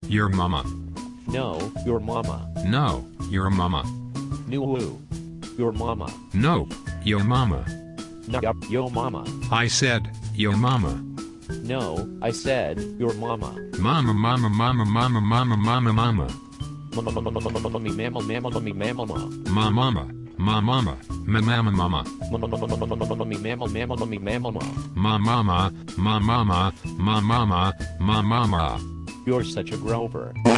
Your mama. No, your mama. No, your mama. No, your mama. Nope, your mama. No, yo mama. I said, your mama. No, I said, your mama. Mama, mama, mama, mama, mama, mama, mama. Mummy mammal mammal mummy mammal ma. Ma mama, ma mama, ma mama mama. Mummy mammal mammal mummy mammal ma. Ma mama, ma mama, ma mama, ma mama. You're such a grover.